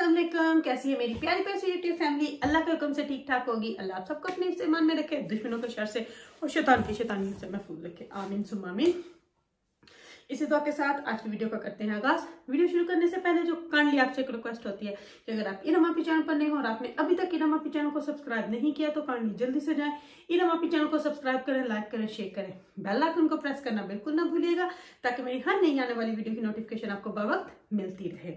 अस्सलाम वालेकुम। कैसी है मेरी प्यारी प्यारी यूट्यूब फैमिली? अल्लाह के हुक्म से ठीक ठाक होगी। अल्लाह आप सबको अपने ईमान में रखे, दुश्मनों के शर से और शैतान की शैतानियत से महफूज रखे, आमीन सुम्मा आमीन। इसी दुआ के साथ आज की वीडियो का करते हैं आगाज। वीडियो शुरू करने से पहले जो काइंडली आपसे एक रिक्वेस्ट होती है कि अगर आप इरम आपी चैनल पर नए हो और आपने अभी तक इरम आपी चैनल को सब्सक्राइब नहीं किया तो काइंडली जल्दी से जाएं, इरम आपी चैनल को सब्सक्राइब करें, लाइक करें, शेयर करें, बेल आइकन को प्रेस करना बिल्कुल ना भूलिएगा ताकि मेरी हर नई आने वाली वीडियो की नोटिफिकेशन आपको बर वक्त मिलती रहे।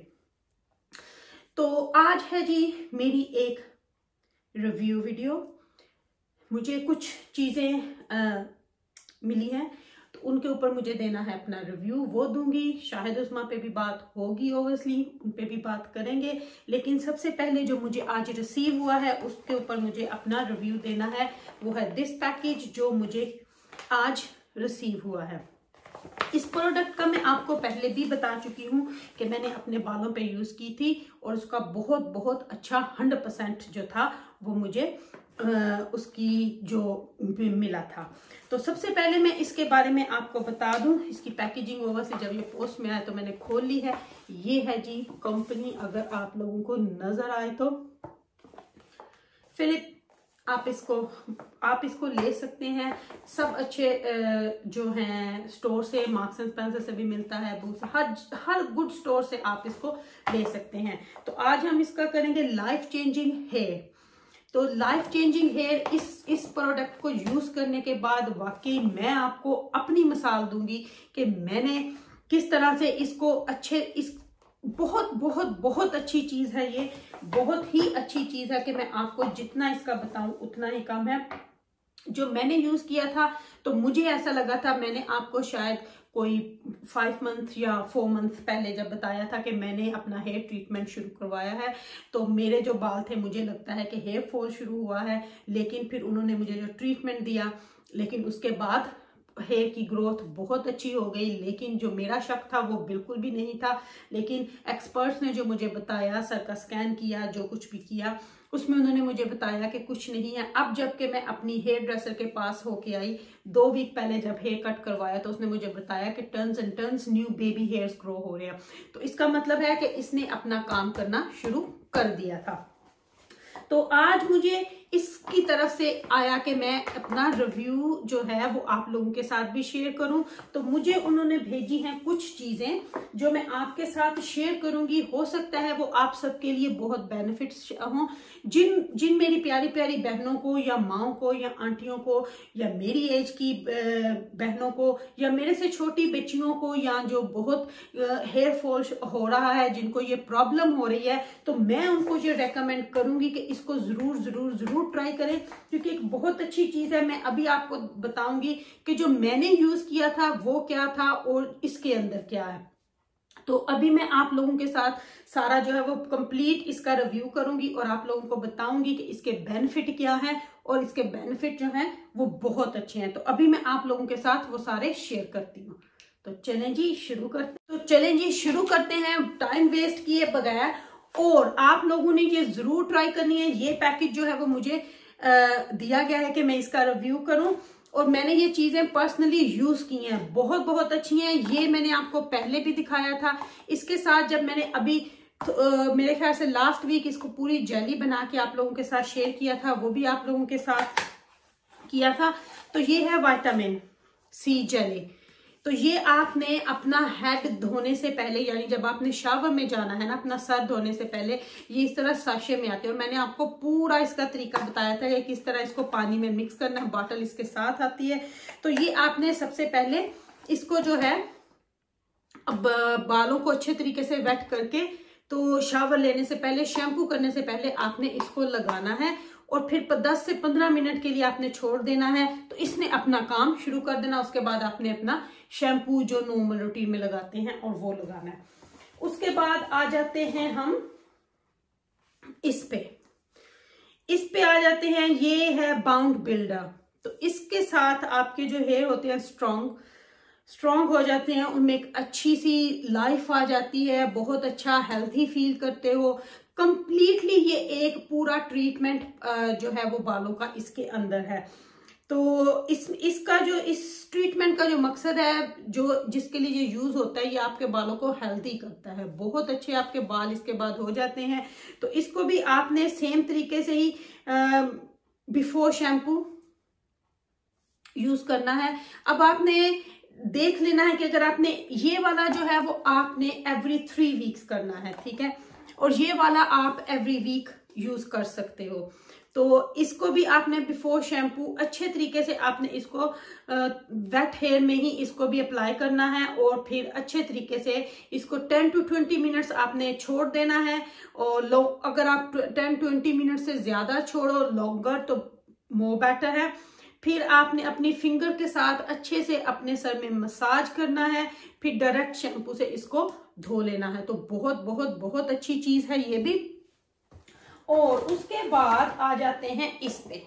तो आज है जी मेरी एक रिव्यू वीडियो। मुझे कुछ चीज़ें मिली हैं तो उनके ऊपर मुझे देना है अपना रिव्यू, वो दूंगी। शाहिद उस्मा पे भी बात होगी, ओबियसली उन पे भी बात करेंगे, लेकिन सबसे पहले जो मुझे आज रिसीव हुआ है उसके ऊपर मुझे अपना रिव्यू देना है। वो है दिस पैकेज जो मुझे आज रिसीव हुआ है। इस प्रोडक्ट का मैं आपको पहले भी बता चुकी हूँ कि मैंने अपने बालों पे यूज़ की थी और उसका बहुत बहुत अच्छा 100% जो था वो मुझे उसकी जो मिला था। तो सबसे पहले मैं इसके बारे में आपको बता दूं, इसकी पैकेजिंग ओवर से जब ये पोस्ट में आया तो मैंने खोल ली है। ये है जी कंपनी, अगर आप लोगों को नजर आए तो फिलिप। आप इसको ले सकते हैं, सब अच्छे जो हैं स्टोर से, मार्क्स एंड स्पेंसर से भी मिलता है, हर गुड स्टोर से आप इसको ले सकते हैं। तो आज हम इसका करेंगे लाइफ चेंजिंग हेयर। तो लाइफ चेंजिंग हेयर इस प्रोडक्ट को यूज करने के बाद वाकई मैं आपको अपनी मिसाल दूंगी कि मैंने किस तरह से इसको बहुत बहुत बहुत अच्छी चीज है, ये बहुत ही अच्छी चीज है कि मैं आपको जितना इसका बताऊं उतना ही कम है। जो मैंने यूज किया था तो मुझे ऐसा लगा था, मैंने आपको शायद कोई 5 मंथ या 4 मंथ पहले जब बताया था कि मैंने अपना हेयर ट्रीटमेंट शुरू करवाया है, तो मेरे जो बाल थे मुझे लगता है कि हेयर फॉल शुरू हुआ है, लेकिन फिर उन्होंने मुझे जो ट्रीटमेंट दिया, लेकिन उसके बाद हेयर की ग्रोथ बहुत अच्छी हो गई। लेकिन जो मेरा शक था वो बिल्कुल भी नहीं था, लेकिन एक्सपर्ट्स ने जो मुझे बताया, सर का स्कैन किया, जो कुछ भी किया उसमें उन्होंने मुझे बताया कि कुछ नहीं है। अब जबकि मैं अपनी हेयर ड्रेसर के पास होके आई 2 वीक पहले जब हेयर कट करवाया तो उसने मुझे बताया कि turns and turns new baby hairs grow हो रहे हैं। तो इसका मतलब है कि इसने अपना काम करना शुरू कर दिया था। तो आज मुझे इसकी तरफ से आया कि मैं अपना रिव्यू जो है वो आप लोगों के साथ भी शेयर करूं। तो मुझे उन्होंने भेजी हैं कुछ चीजें जो मैं आपके साथ शेयर करूंगी। हो सकता है वो आप सबके लिए बहुत बेनिफिट्स हों। जिन मेरी प्यारी प्यारी बहनों को या माओं को या आंटियों को या मेरी एज की बहनों को या मेरे से छोटी बच्चियों को या जो बहुत हेयर फॉल हो रहा है, जिनको ये प्रॉब्लम हो रही है, तो मैं उनको ये रेकमेंड करूंगी कि इसको जरूर जरूर जरूर ट्राई करें, क्योंकि एक बहुत अच्छी चीज है। मैं अभी आपको बताऊंगी कि जो मैंने यूज किया था वो क्या था और इसके अंदर क्या है। तो अभी मैं आप लोगों के साथ सारा जो है वो कंप्लीट इसका रिव्यू करूंगी और आप लोगों को बताऊंगी कि इसके बेनिफिट क्या है, और इसके बेनिफिट जो हैं वो बहुत अच्छे हैं। तो अभी मैं आप लोगों के साथ वो सारे शेयर करती हूँ। तो चलें जी शुरू करते हैं टाइम वेस्ट किए बगैर। और आप लोगों ने ये जरूर ट्राई करनी है। ये पैकेज जो है वो मुझे दिया गया है कि मैं इसका रिव्यू करूं, और मैंने ये चीजें पर्सनली यूज की हैं, बहुत बहुत अच्छी हैं। ये मैंने आपको पहले भी दिखाया था। इसके साथ जब मैंने अभी मेरे ख्याल से लास्ट वीक इसको पूरी जेली बना के आप लोगों के साथ शेयर किया था, वो भी आप लोगों के साथ किया था। तो ये है विटामिन सी जेली। तो ये आपने अपना हेड धोने से पहले, यानी जब आपने शावर में जाना है ना, अपना सर धोने से पहले ये इस तरह साशे में आते हैं, और मैंने आपको पूरा इसका तरीका बताया था कि किस तरह इसको पानी में मिक्स करना है। बॉटल इसके साथ आती है। तो ये आपने सबसे पहले इसको जो है अब बालों को अच्छे तरीके से वेट करके, तो शावर लेने से पहले, शैम्पू करने से पहले आपने इसको लगाना है, और फिर 10 से 15 मिनट के लिए आपने छोड़ देना है। तो इसने अपना काम शुरू कर देना। उसके बाद आपने अपना शैम्पू जो नॉर्मल रूटीन में लगाते हैं और वो लगाना है। उसके बाद आ जाते हैं हम इस पे आ जाते हैं। ये है बाउंड बिल्डर। तो इसके साथ आपके जो हेयर होते हैं स्ट्रॉन्ग हो जाते हैं, उनमें एक अच्छी सी लाइफ आ जाती है, बहुत अच्छा हेल्थी फील करते हो। कंप्लीटली ये एक पूरा ट्रीटमेंट जो है वो बालों का इसके अंदर है। तो इसका जो इस ट्रीटमेंट का जो मकसद है, जो जिसके लिए ये यूज होता है, ये आपके बालों को हेल्दी करता है। बहुत अच्छे आपके बाल इसके बाद हो जाते हैं। तो इसको भी आपने सेम तरीके से ही बिफोर शैम्पू यूज करना है। अब आपने देख लेना है कि अगर आपने ये वाला जो है वो आपने एवरी 3 वीक्स करना है, ठीक है, और ये वाला आप एवरी वीक यूज कर सकते हो। तो इसको भी आपने बिफोर शैम्पू अच्छे तरीके से आपने इसको वेट हेयर में ही इसको भी अप्लाई करना है, और फिर अच्छे तरीके से इसको 10 to 20 मिनट्स आपने छोड़ देना है। और अगर आप 10-20 मिनट से ज्यादा छोड़ो लॉन्गर तो मोर बेटर है। फिर आपने अपनी फिंगर के साथ अच्छे से अपने सर में मसाज करना है, फिर डायरेक्ट शैम्पू से इसको धो लेना है। तो बहुत बहुत बहुत अच्छी चीज है ये भी। और उसके बाद आ जाते हैं इस पे।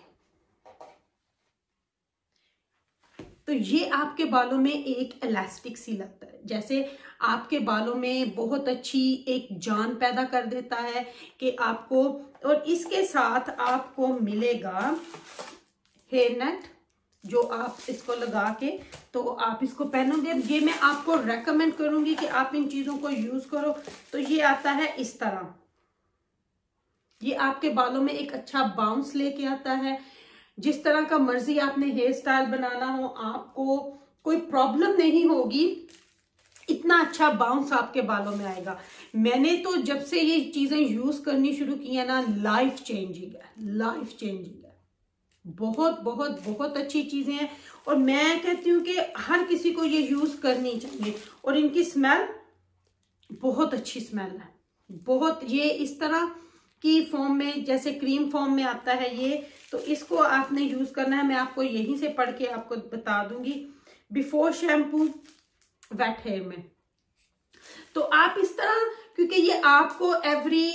तो ये आपके बालों में एक इलास्टिक सी लगता है, जैसे आपके बालों में बहुत अच्छी एक जान पैदा कर देता है कि आपको। और इसके साथ आपको मिलेगा हेयर नेट, जो आप इसको लगा के तो आप इसको पहनोगे। ये मैं आपको रेकमेंड करूंगी कि आप इन चीजों को यूज करो। तो ये आता है इस तरह, ये आपके बालों में एक अच्छा बाउंस लेके आता है। जिस तरह का मर्जी आपने हेयर स्टाइल बनाना हो, आपको कोई प्रॉब्लम नहीं होगी, इतना अच्छा बाउंस आपके बालों में आएगा। मैंने तो जब से ये चीजें यूज करनी शुरू की है ना, लाइफ चेंजिंग है, लाइफ चेंजिंग है। बहुत बहुत बहुत अच्छी चीजें हैं, और मैं कहती हूँ कि हर किसी को ये यूज करनी चाहिए। और इनकी स्मेल बहुत अच्छी स्मेल है, बहुत। ये इस तरह की फॉर्म में, जैसे क्रीम फॉर्म में आता है ये, तो इसको आपने यूज करना है। मैं आपको यहीं से पढ़ के आपको बता दूंगी। बिफोर शैम्पू वेट हेयर में तो आप इस तरह, क्योंकि ये आपको every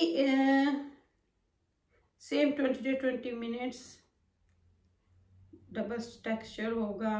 same 20 minutes double texture होगा,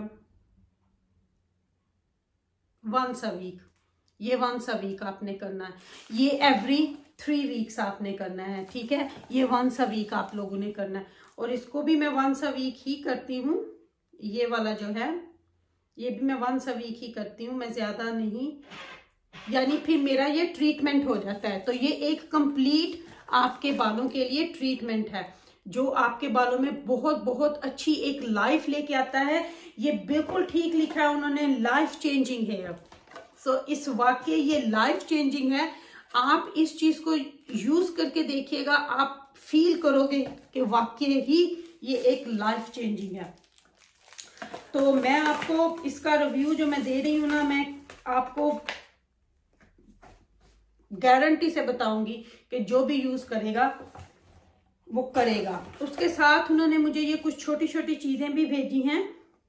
वंस अ वीक। ये वंस अ वीक आपने करना है, ये एवरी 3 वीक्स आपने करना है, ठीक है। ये वंस अ वीक आप लोगों ने करना है, और इसको भी मैं वंस अ वीक ही करती हूँ। ये वाला जो है ये भी मैं वंस अ वीक ही करती हूँ, मैं ज्यादा नहीं, यानी फिर मेरा ये ट्रीटमेंट हो जाता है। तो ये एक कंप्लीट आपके बालों के लिए ट्रीटमेंट है, जो आपके बालों में बहुत बहुत अच्छी एक लाइफ लेके आता है। ये बिल्कुल ठीक लिखा है उन्होंने, लाइफ चेंजिंग हेयर। सो इस वाकई ये लाइफ चेंजिंग है। आप इस चीज को यूज करके देखिएगा, आप फील करोगे कि वाकई ही ये एक लाइफ चेंजिंग है। तो मैं आपको इसका रिव्यू जो मैं दे रही हूं ना, मैं आपको गारंटी से बताऊंगी कि जो भी यूज करेगा वो करेगा। उसके साथ उन्होंने मुझे ये कुछ छोटी छोटी चीजें भी भेजी हैं।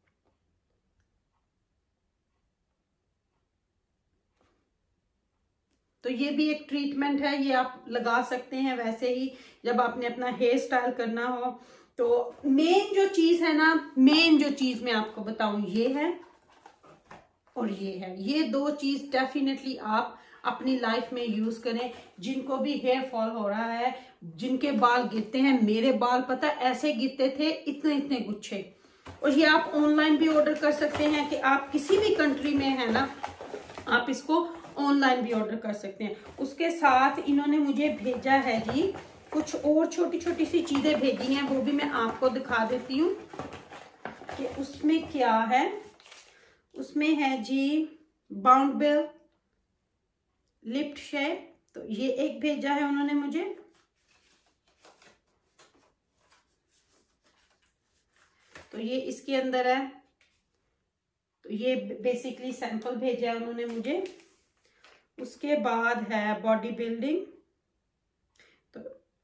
तो ये भी एक ट्रीटमेंट है, ये आप लगा सकते हैं वैसे ही जब आपने अपना हेयर स्टाइल करना हो। तो मेन जो चीज है ना, मेन जो चीज मैं आपको बताऊं, ये है और ये है। ये 2 चीज डेफिनेटली आप अपनी लाइफ में यूज करें। जिनको भी हेयर फॉल हो रहा है, जिनके बाल गिरते हैं, मेरे बाल पता ऐसे गिरते थे, इतने इतने गुच्छे। और ये आप ऑनलाइन भी ऑर्डर कर सकते हैं, कि आप किसी भी कंट्री में है ना, आप इसको ऑनलाइन भी ऑर्डर कर सकते हैं। उसके साथ इन्होंने मुझे भेजा है जी कुछ और छोटी छोटी सी चीजें भेजी हैं, वो भी मैं आपको दिखा देती हूँ कि उसमें क्या है। उसमें है जी बाउंड बेल लिफ्ट शेप, तो ये एक भेजा है उन्होंने मुझे। तो ये इसके अंदर है, तो ये बेसिकली सैंपल भेजा है उन्होंने मुझे। उसके बाद है बॉडी बिल्डिंग, तो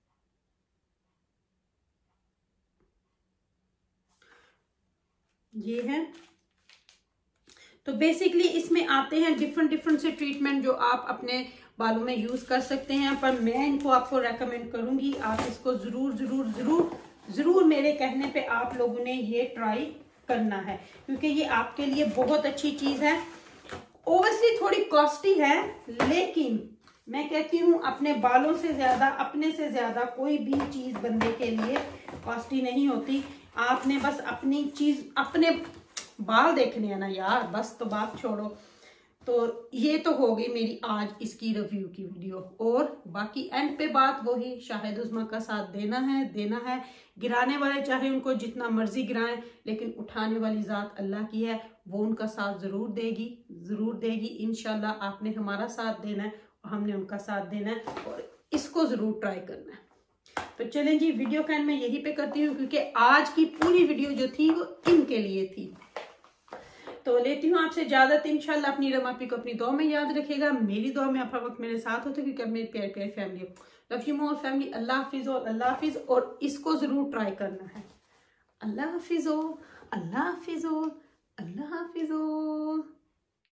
ये है। तो बेसिकली इसमें आते हैं डिफरेंट डिफरेंट से ट्रीटमेंट जो आप अपने बालों में यूज कर सकते हैं। पर मैं इनको आपको रेकमेंड करूंगी, आप इसको जरूर जरूर जरूर जरूर मेरे कहने पे आप लोगों ने ये ट्राई करना है, क्योंकि ये आपके लिए बहुत अच्छी चीज है। ओब्वियसली थोड़ी कॉस्टली है, लेकिन मैं कहती हूँ अपने बालों से ज्यादा, अपने से ज्यादा कोई भी चीज बंदे के लिए कॉस्टली नहीं होती। आपने बस अपनी चीज, अपने बाल देखने हैं ना यार, बस तो बात छोड़ो। तो ये तो हो गई मेरी आज इसकी रिव्यू की वीडियो। और बाकी एंड पे बात वही, शाहिद उस्मा का साथ देना है। गिराने वाले चाहे उनको जितना मर्जी गिराएं, लेकिन उठाने वाली जात अल्लाह की है, वो उनका साथ जरूर देगी इंशाल्लाह। आपने हमारा साथ देना है और हमने उनका साथ देना है, और इसको जरूर ट्राई करना है। तो चलें जी, वीडियो का एंड मैं यहीं पे करती हूँ, क्योंकि आज की पूरी वीडियो जो थी वो इनके लिए थी। तो लेती हूँ आपसे इजाजत। इंशाल्लाह अपनी रमापी को अपनी दुआ में याद रखेगा, मेरी दुआ में आप हर वक्त मेरे साथ होते, क्योंकि मेरी प्यारी प्यारी family, love you more family. अल्लाह हाफिज और अल्लाह हाफिज, और इसको जरूर ट्राई करना है। अल्लाह हाफिज और अल्लाह हाफिज और अल्लाह हाफिज।